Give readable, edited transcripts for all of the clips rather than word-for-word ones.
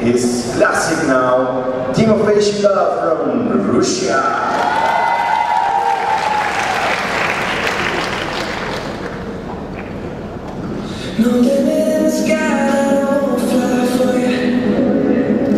his classic now, Timofey Shilov from Russia. No limit in the sky, I won't fly for you.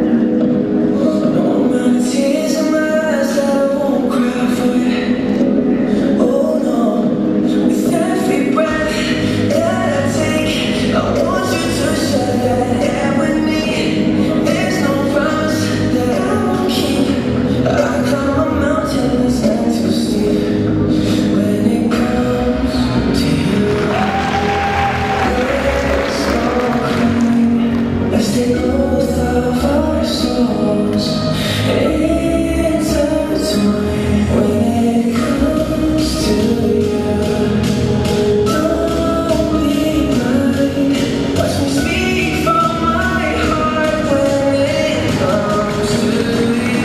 No amount of tears in my eyes, I won't cry for you. Oh no, with every breath that I take, I want you to share that air with me. There's no promise that I won't keep. I climb a mountain that's not too steep. When it comes to you, stay both of our souls intertwined. When it comes to you, don't be blind. Watch me speak from my heart. When it comes to you,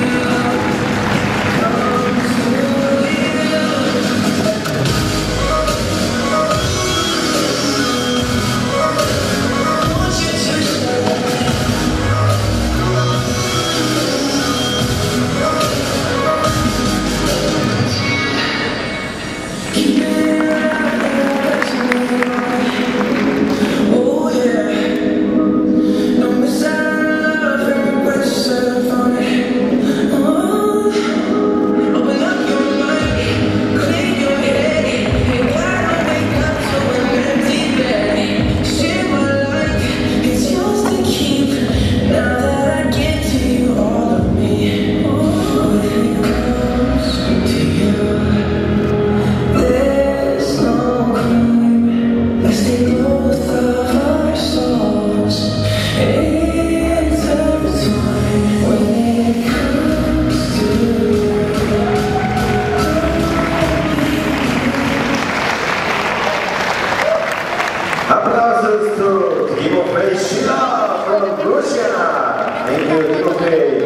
comes to you. I want you to share. Applausos to Timofey Shilov from Russia. Thank you, Timofey.